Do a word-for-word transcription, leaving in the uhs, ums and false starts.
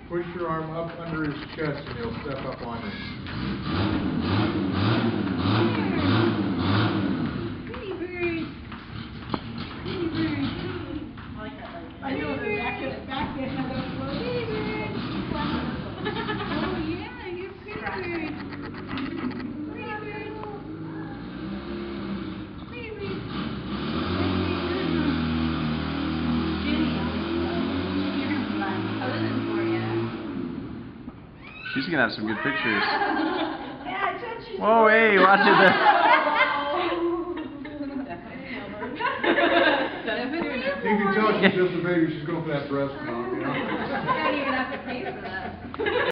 Push your arm up under his chest and he'll step up on you. Pretty bird. Pretty bird. I like that. I know the back of back end of those little pretty bird. Oh yeah, you're pretty bird. Pretty bird. Pretty bird. She's gonna have some good pictures. Yeah, I touched you. Whoa, hey, watch it there. You can tell she's just a baby, she's going for that breast milk, you know? I don't even have to pay for that.